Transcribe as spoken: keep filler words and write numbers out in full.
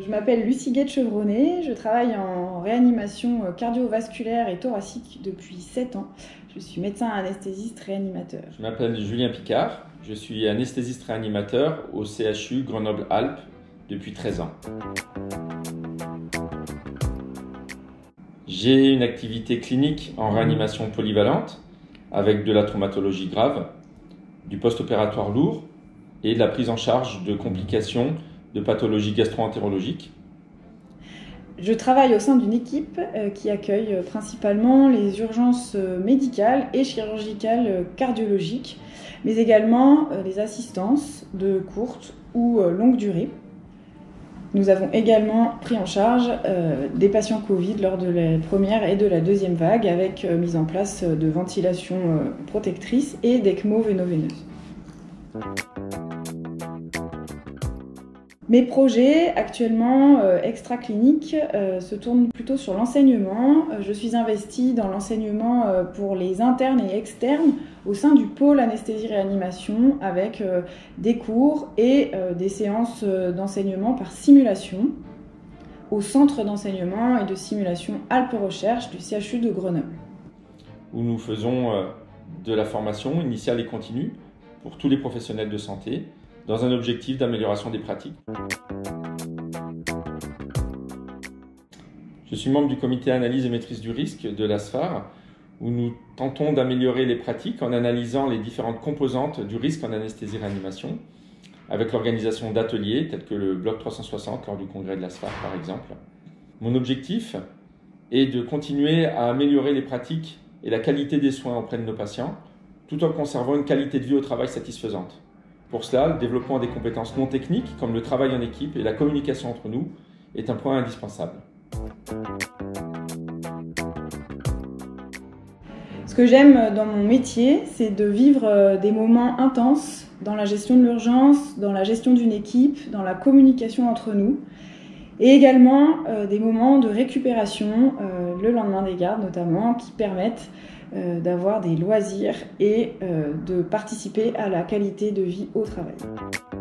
Je m'appelle Lucie Guette-Chevronnet, je travaille en réanimation cardiovasculaire et thoracique depuis sept ans. Je suis médecin anesthésiste réanimateur. Je m'appelle Julien Picard, je suis anesthésiste réanimateur au C H U Grenoble-Alpes depuis treize ans. J'ai une activité clinique en réanimation polyvalente avec de la traumatologie grave, du post-opératoire lourd et de la prise en charge de complications de pathologies gastro-entérologiques. Je travaille au sein d'une équipe qui accueille principalement les urgences médicales et chirurgicales cardiologiques, mais également les assistances de courte ou longue durée. Nous avons également pris en charge des patients Covid lors de la première et de la deuxième vague avec mise en place de ventilation protectrice et d'ECMO véno-veineuse. Mes projets actuellement euh, extra-cliniques euh, se tournent plutôt sur l'enseignement. Euh, je suis investie dans l'enseignement euh, pour les internes et externes au sein du pôle anesthésie-réanimation avec euh, des cours et euh, des séances euh, d'enseignement par simulation au centre d'enseignement et de simulation Alpes Recherche du C H U de Grenoble. Où nous faisons euh, de la formation initiale et continue pour tous les professionnels de santé, dans un objectif d'amélioration des pratiques. Je suis membre du comité analyse et maîtrise du risque de l'A S F A R, où nous tentons d'améliorer les pratiques en analysant les différentes composantes du risque en anesthésie-réanimation, avec l'organisation d'ateliers tels que le bloc trois cent soixante lors du congrès de l'A S F A R par exemple. Mon objectif est de continuer à améliorer les pratiques et la qualité des soins auprès de nos patients, tout en conservant une qualité de vie au travail satisfaisante. Pour cela, le développement des compétences non techniques, comme le travail en équipe et la communication entre nous, est un point indispensable. Ce que j'aime dans mon métier, c'est de vivre des moments intenses dans la gestion de l'urgence, dans la gestion d'une équipe, dans la communication entre nous, et également euh, des moments de récupération, euh, le lendemain des gardes notamment, qui permettent Euh, d'avoir des loisirs et euh, de participer à la qualité de vie au travail.